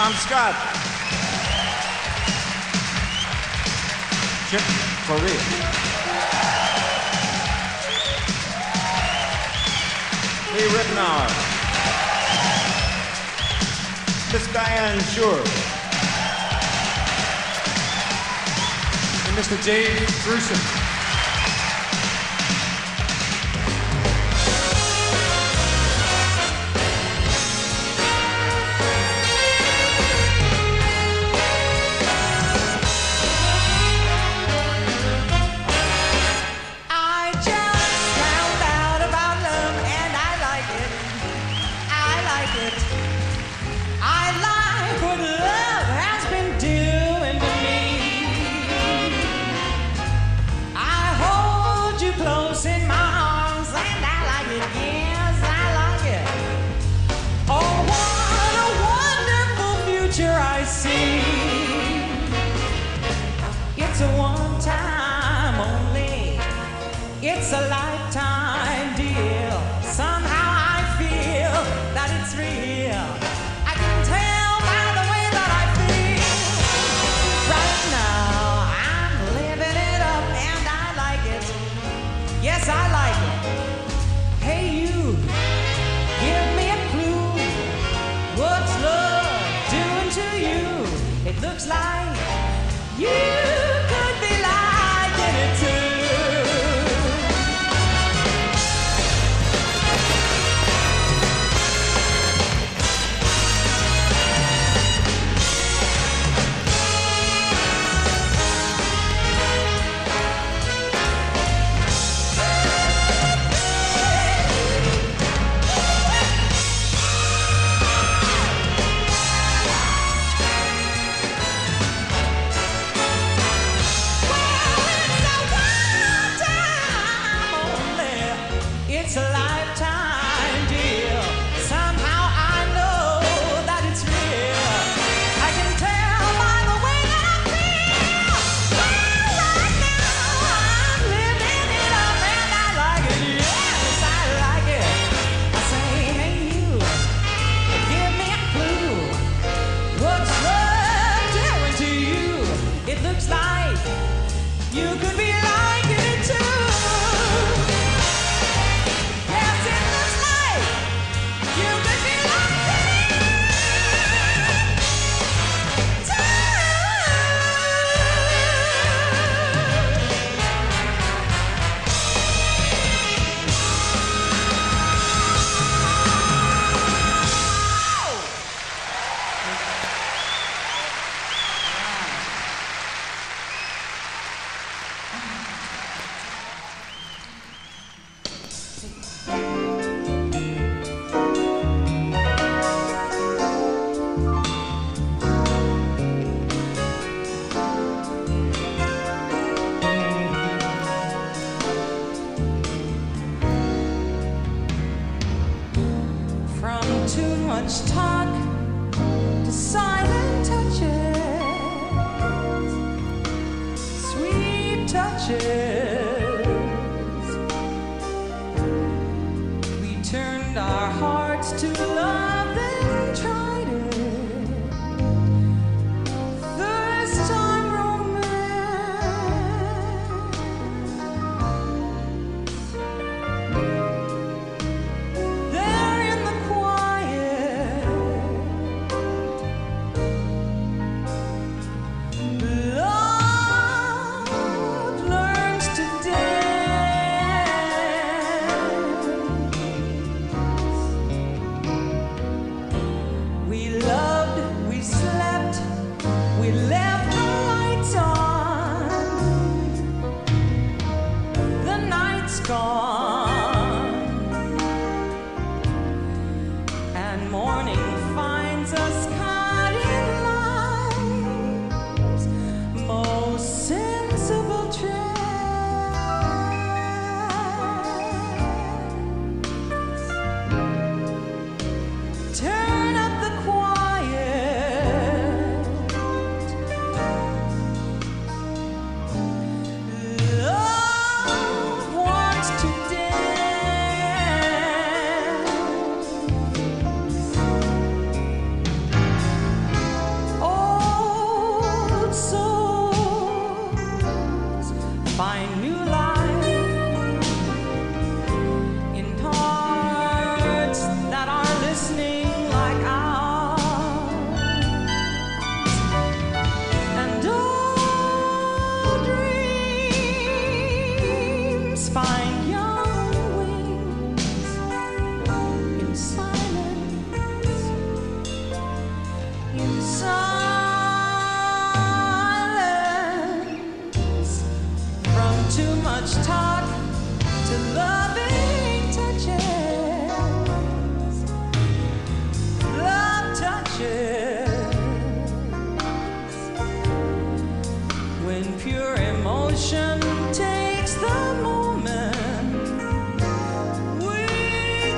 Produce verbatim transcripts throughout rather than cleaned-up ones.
Tom Scott. Chip Corea. Lee Ritenour. Miss Diane Shure. And Mister Dave Grusin. It's a one time only. It's a lifetime deal. Somehow I feel that it's real. I can tell by the way that I feel. Right now I'm living it up and I like it. Yes, I like it. Hey you, give me a clue. What's love doing to you? It looks like you could be liking it too. It's a lifetime deal. Somehow I know that it's real. I can tell by the way that I feel. Right now I'm living it up and I like it. Yes, I like it. I say, hey you, give me a clue. What's love doing to you? It looks like you could be liking it too. Too much talk to silent touches, sweet touches. We turned our hearts to love, then tried it. First time romance. There in the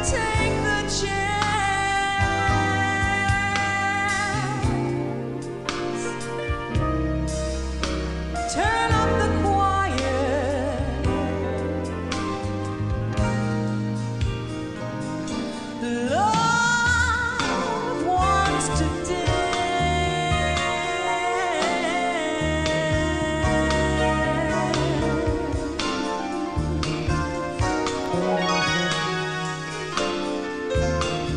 take the chance. Turn up the quiet. Love wants to dance.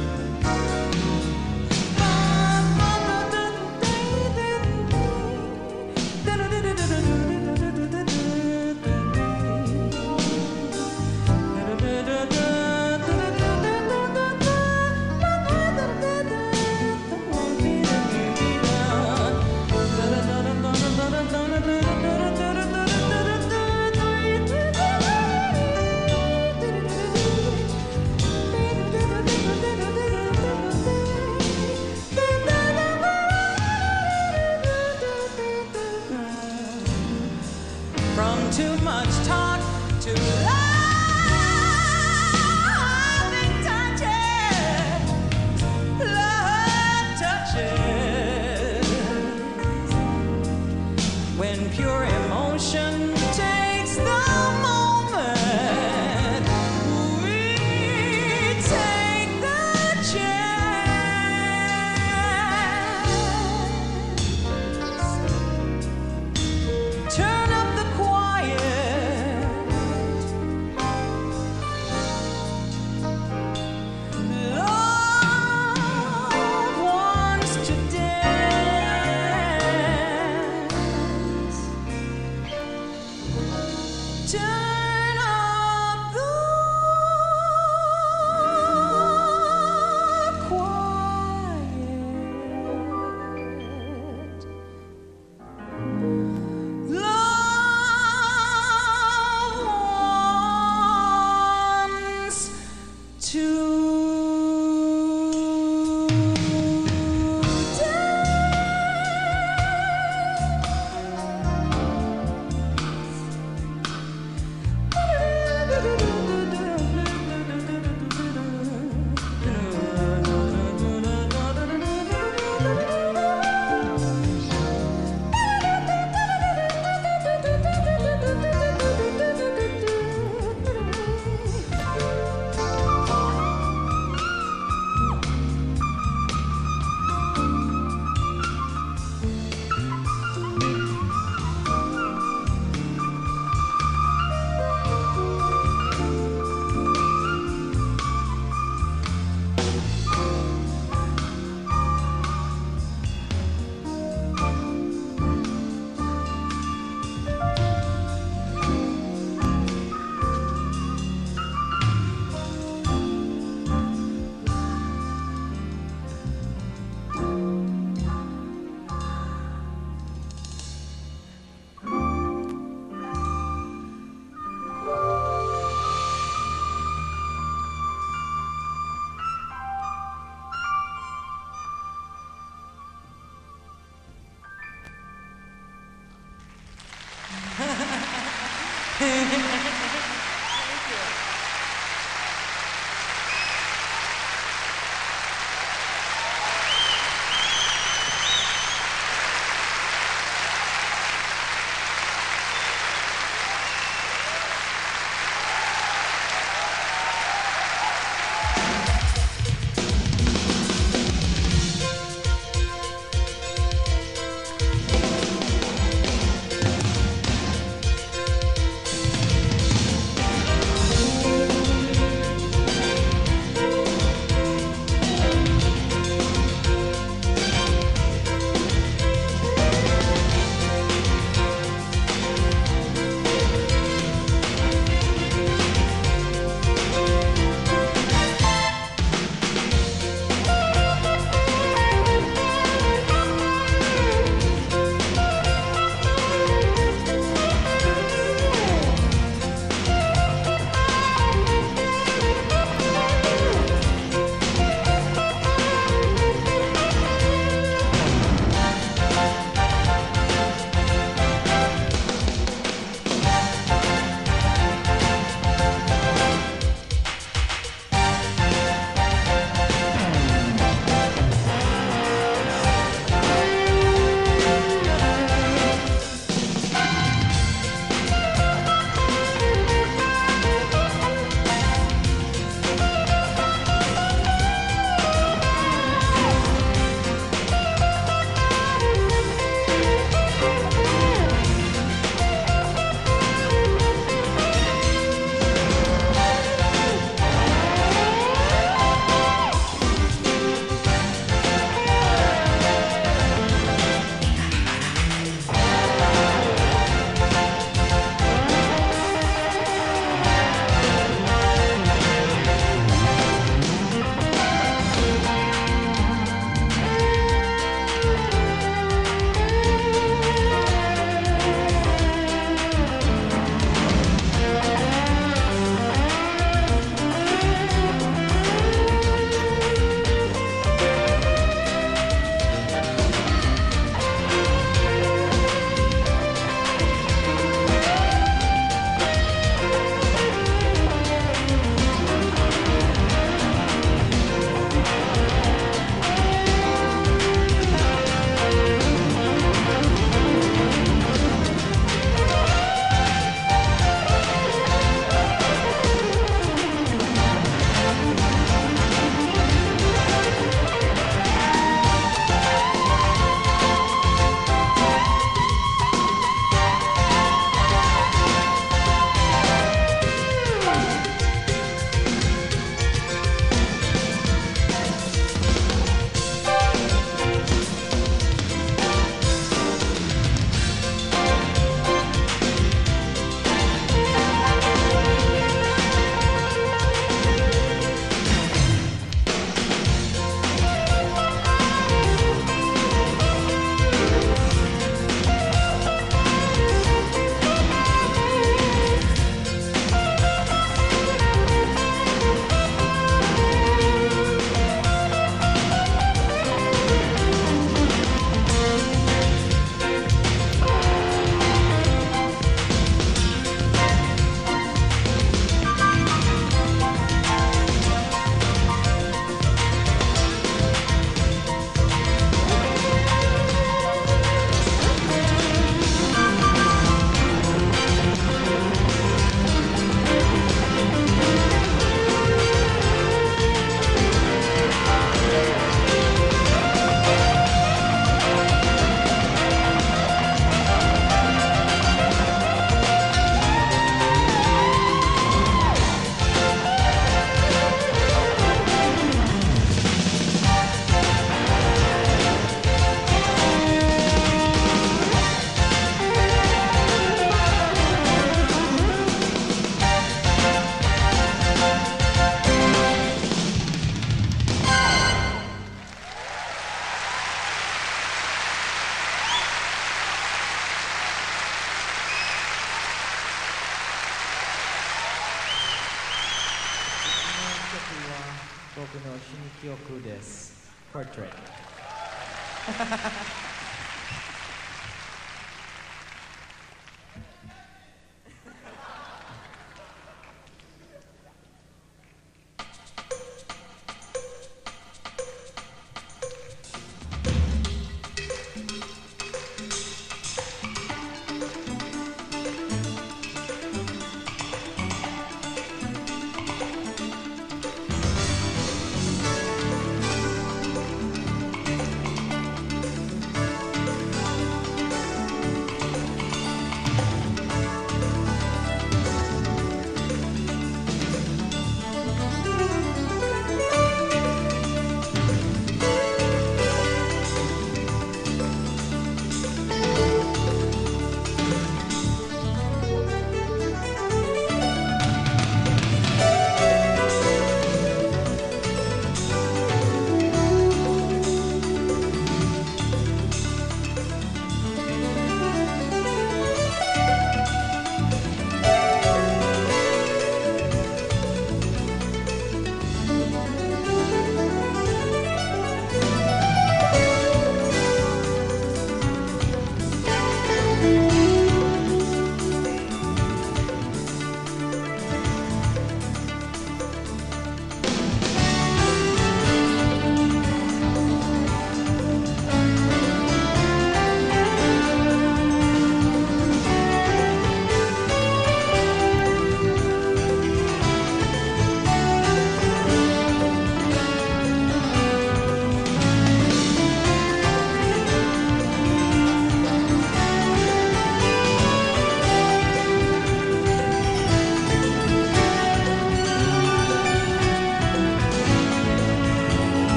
僕の新曲です。Portrait。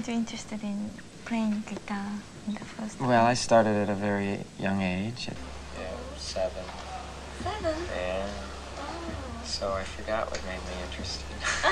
made you interested in playing guitar in the first time? Well, I started at a very young age. At, yeah, seven. Seven? Yeah. Oh. So I forgot what made me interested.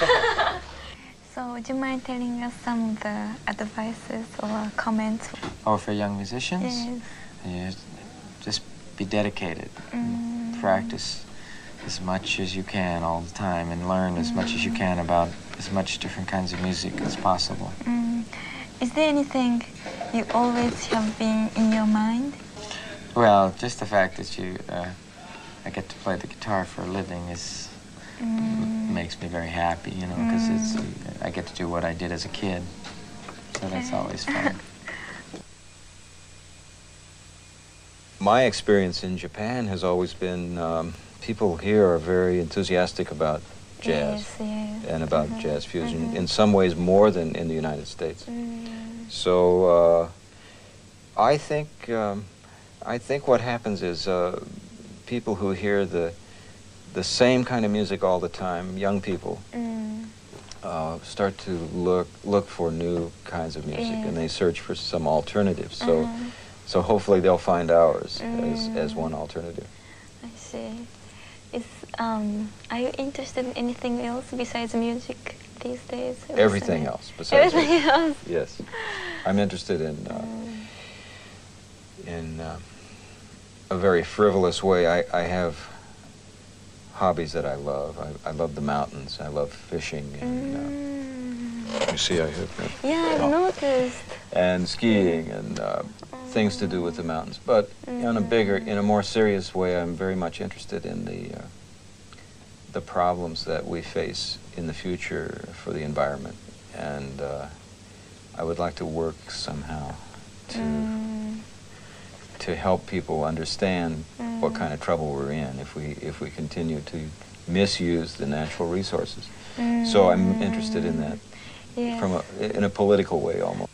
So would you mind telling us some of the advices or comments? Oh, for young musicians? Yes. Yeah, just be dedicated. Mm. Practice as much as you can all the time and learn as much as you can about as much different kinds of music as possible. Mm. Is there anything you always have been in your mind? Well, just the fact that you, uh, I get to play the guitar for a living is, Mm. makes me very happy, you know, because Mm. it's, I get to do what I did as a kid. So that's always fun. My experience in Japan has always been, um, people here are very enthusiastic about jazz. Yes, yes. And about Mm-hmm. jazz fusion, Mm-hmm. in some ways more than in the United States. Mm. So uh, I think um, I think what happens is uh, people who hear the the same kind of music all the time, young people, Mm. uh, start to look look for new kinds of music, Yes. and they search for some alternatives. So Uh-huh. so hopefully they'll find ours as Mm. as one alternative. I see. Is um, are you interested in anything else besides music these days? Everything Listening? else besides Everything music. else. Yes, I'm interested in uh, Mm. in uh, a very frivolous way. I, I have hobbies that I love. I, I love the mountains. I love fishing, and uh, Mm. you see, I have uh, Yeah, I've noticed. and skiing and uh, things to do with the mountains. But in a bigger, in a more serious way, I'm very much interested in the uh, the problems that we face in the future for the environment, and uh, I would like to work somehow to Mm. to help people understand what Mm. kind of trouble we're in if we if we continue to misuse the natural resources. So I'm interested in that Yes. from a, in a political way almost.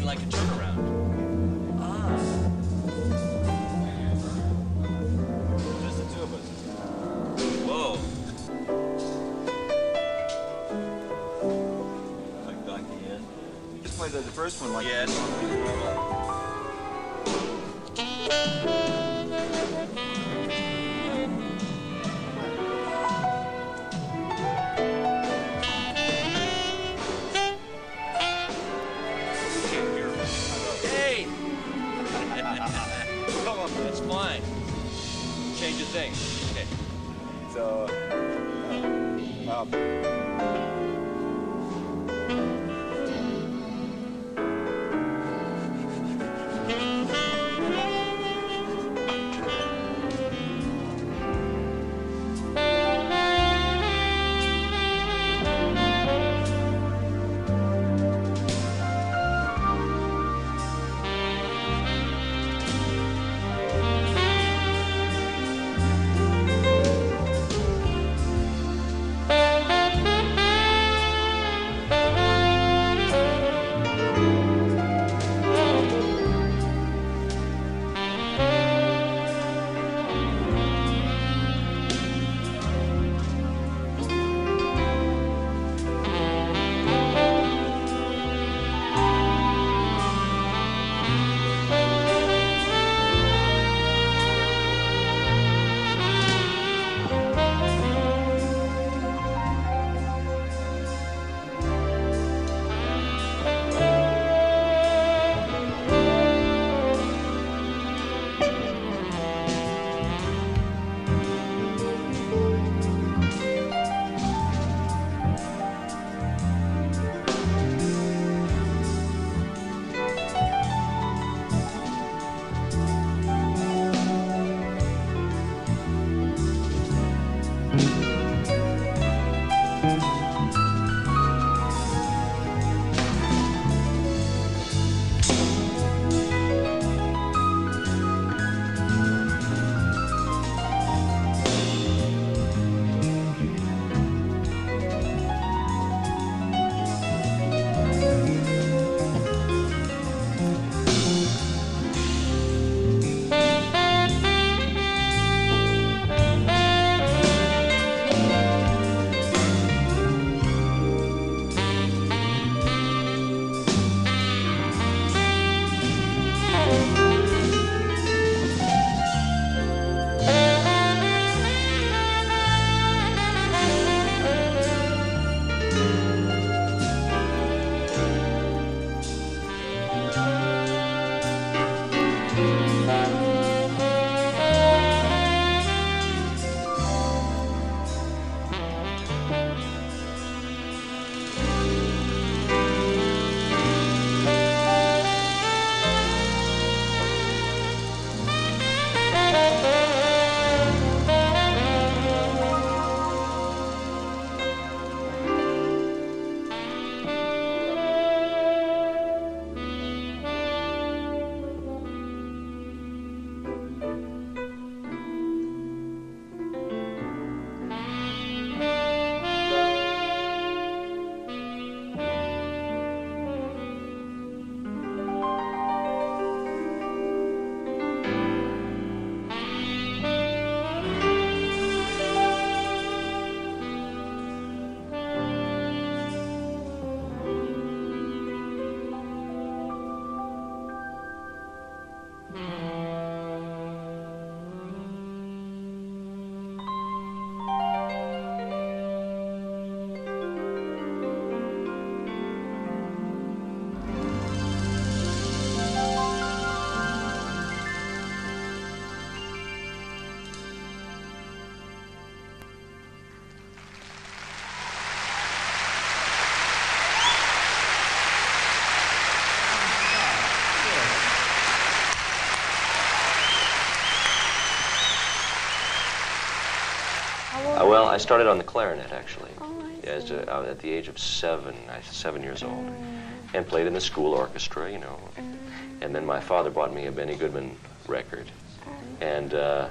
like a turnaround. Ah. Just the two of us. Whoa. Like Donkey Inn. Just play the, the first one like Yes. Hey! That's fine. Change the thing. Okay. So, uh, um, Uh, well, I started on the clarinet, actually. Oh, I yeah, as see. a, uh, at the age of seven, I was seven years old, Mm. and played in the school orchestra, you know. Mm. And then my father bought me a Benny Goodman record, Mm. and uh,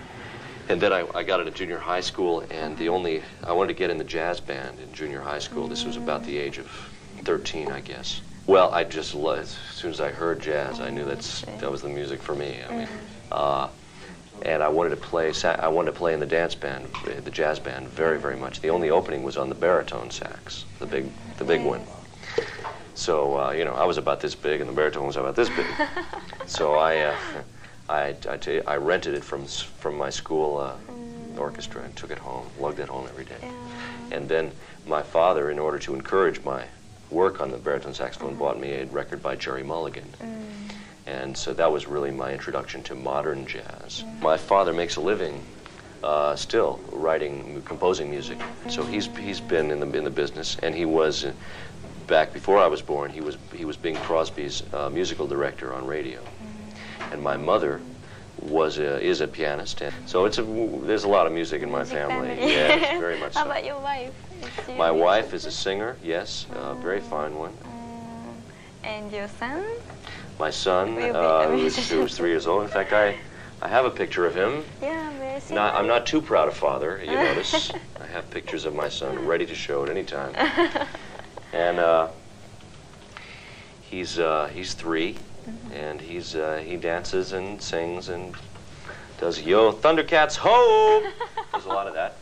and then I, I got it at junior high school, and the only I wanted to get in the jazz band in junior high school. This was about the age of thirteen, I guess. Well, I just, lo- as soon as I heard jazz, I knew that's, that was the music for me. I mean, uh, and I wanted to play, sa- I wanted to play in the dance band, the jazz band, very, very much. The only opening was on the baritone sax, the big, the big one. So, uh, you know, I was about this big and the baritone was about this big. So I, uh, I, I, tell you, I rented it from, s- from my school uh, orchestra and took it home, lugged it home every day. And then my father, in order to encourage my work on the baritone saxophone, mm-hmm. bought me a record by Jerry Mulligan. Mm. And so that was really my introduction to modern jazz. Mm. My father makes a living uh, still writing, composing music. Mm. So he's he's been in the in the business, and he was uh, back before I was born. He was he was Bing Crosby's uh, musical director on radio. Mm. And my mother was a, is a pianist, and so it's a there's a lot of music in my music family. family. Yes, very much. How so. about your wife? My wife is a singer, yes, a uh, very fine one. Mm. And your son? My son, uh, who, was, who was three years old. In fact, I, I have a picture of him. Yeah, very similar. Not, I'm not too proud a father, you notice. I have pictures of my son ready to show at any time. And uh, he's uh, he's three, mm-hmm. and he's uh, he dances and sings and does Yo Thundercats Ho! Does a lot of that.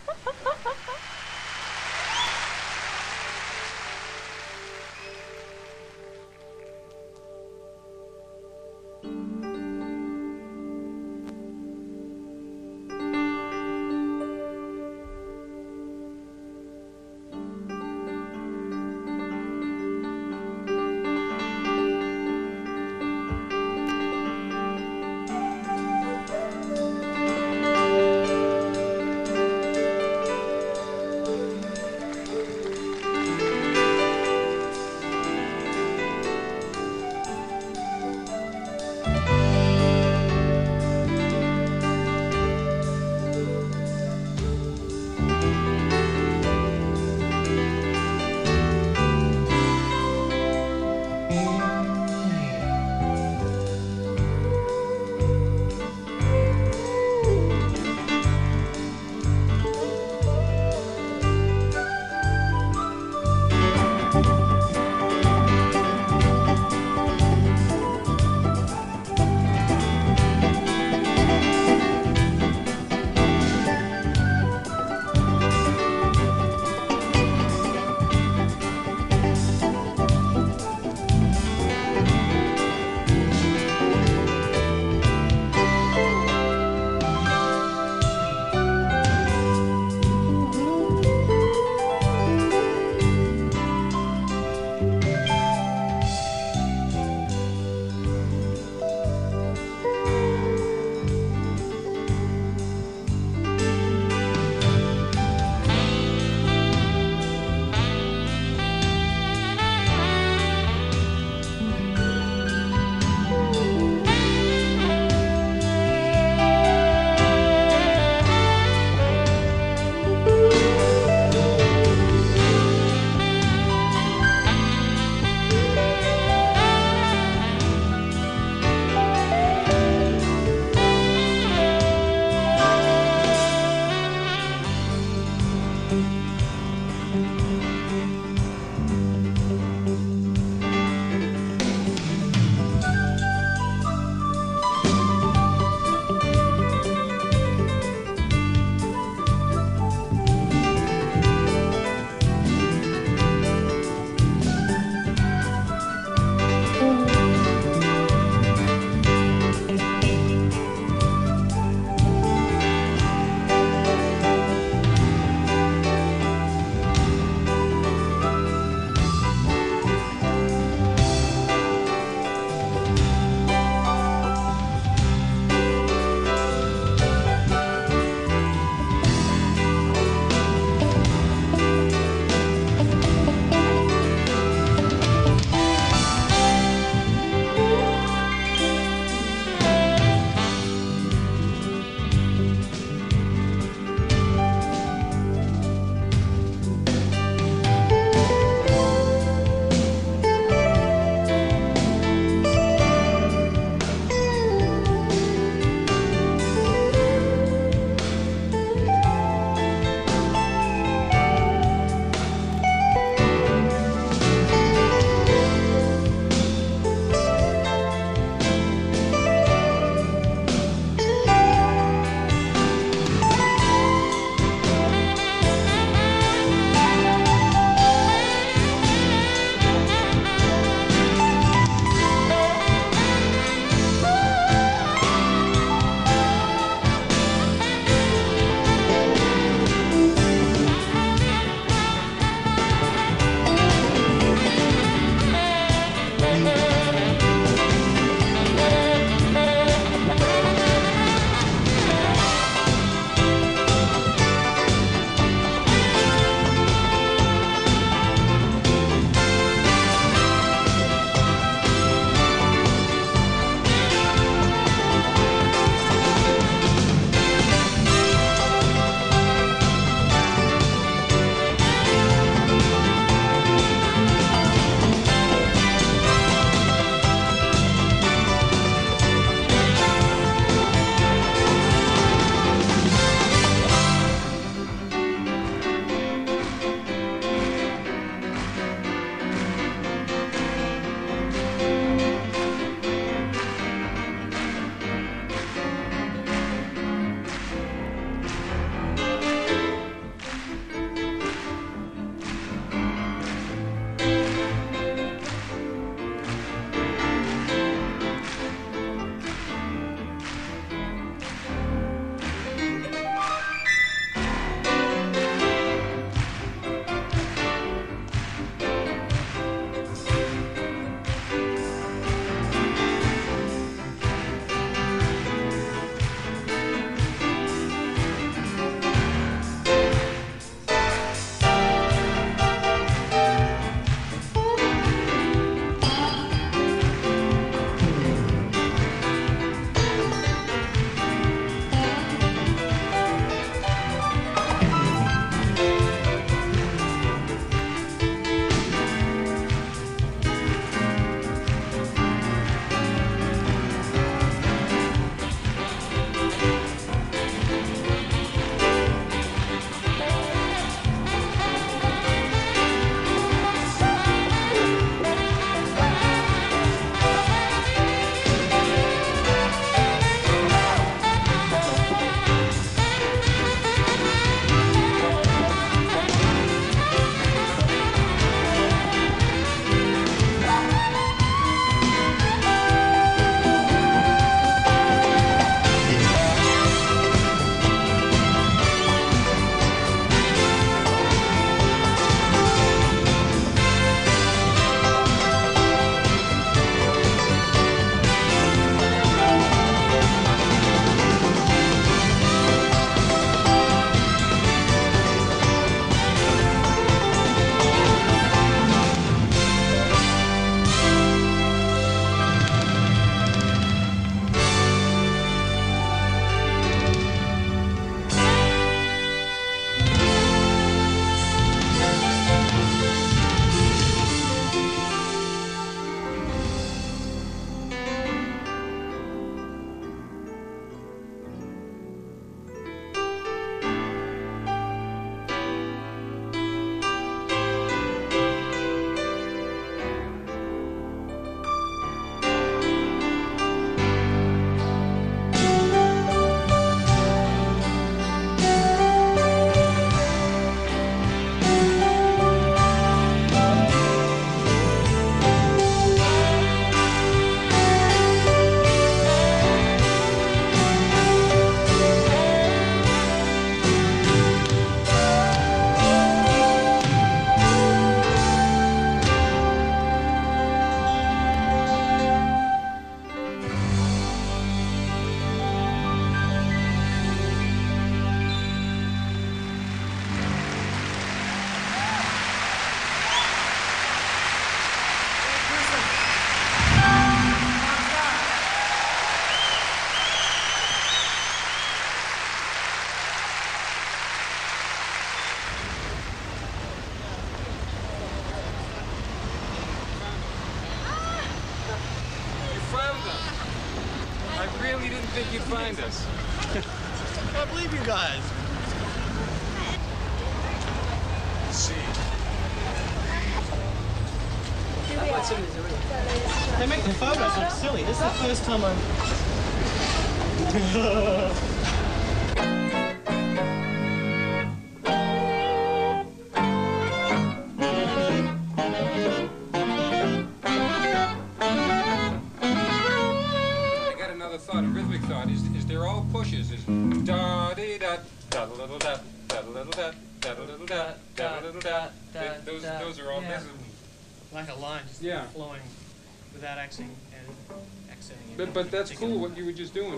behind us. I can't believe you guys. Let's see. They make the photos look silly. This is the first time I'm... I got another thought, a rhythmic thought. Is, is there all pushes? Is da-dee-da, da-da-little-da, da-da-little-da, da-da-little-da, da-da-little-da. Those, those are all... Yeah. this is- Like a line, just Yeah. flowing without accent and accenting it. But, but that's cool, what you were just doing.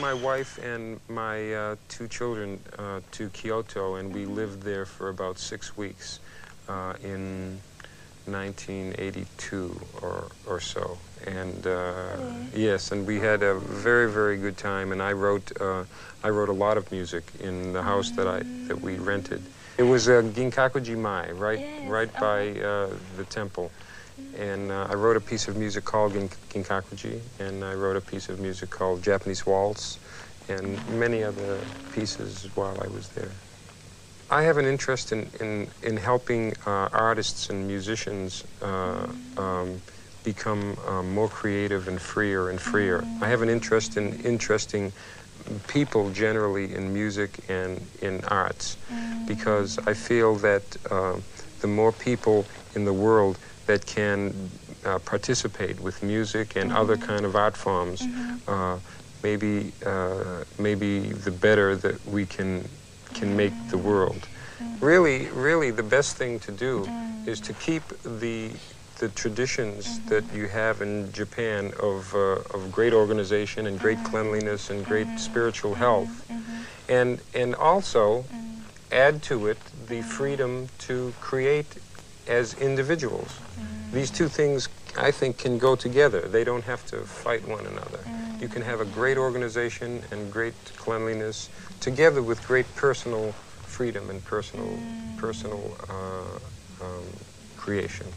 my wife and my uh, two children uh, to Kyoto, and we lived there for about six weeks uh, in nineteen eighty-two or, or so. And uh, yes, and we had a very, very good time. And I wrote, uh, I wrote a lot of music in the house that I that we rented. It was uh, Ginkakuji Mai, right, yes. right by uh, the temple. And uh, I wrote a piece of music called Gin Ginkakuji, and I wrote a piece of music called Japanese Waltz, and many other pieces while I was there. I have an interest in, in, in helping uh, artists and musicians uh, um, become um, more creative and freer and freer. I have an interest in interesting people generally in music and in arts, because I feel that uh, the more people in the world that can uh, participate with music and other kind of art forms, uh, maybe uh, maybe the better that we can can make the world. Really, really, the best thing to do is to keep the the traditions that you have in Japan of uh, of great organization and great cleanliness and great spiritual health, and and also add to it the freedom to create as individuals. These two things, I think, can go together. They don't have to fight one another. You can have a great organization and great cleanliness together with great personal freedom and personal, personal uh, um, creation.